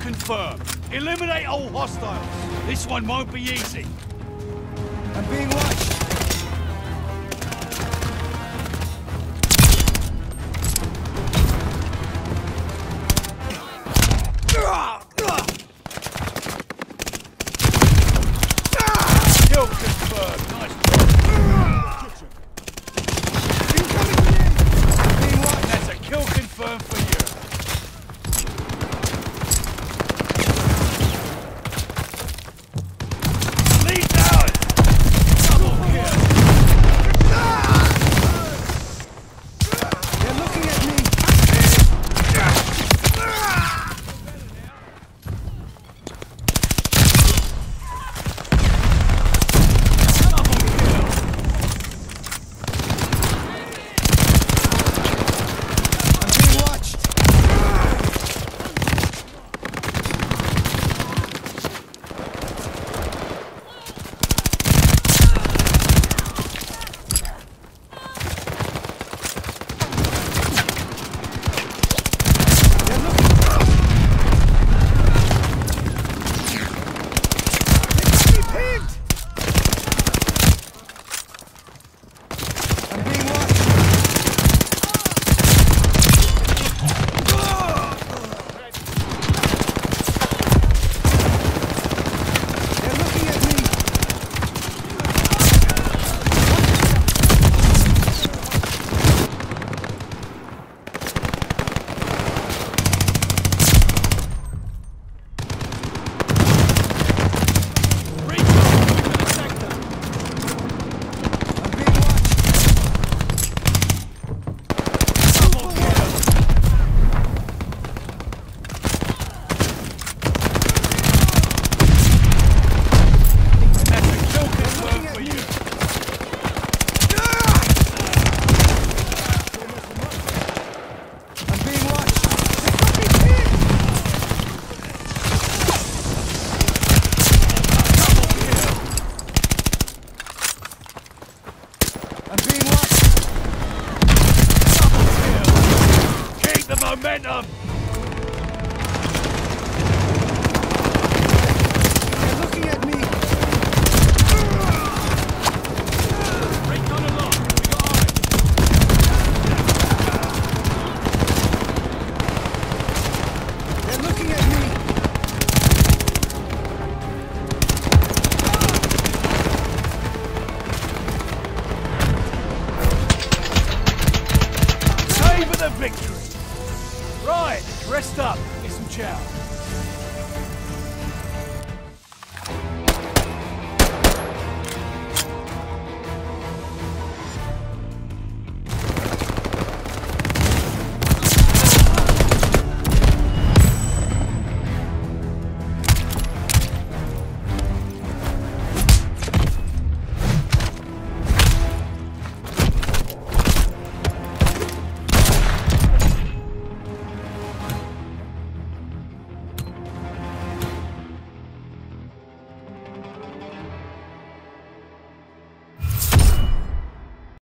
confirmed. Eliminate all hostiles. This one won't be easy. I'm being watched. Kill confirmed. Nice work. That's a kill confirmed for you. Lead ours. Double kill. They're looking at me. Momentum! They're looking at me. Recon along. We got eyes. They're looking at me. Savor the victory! Right, rest up, get some chow.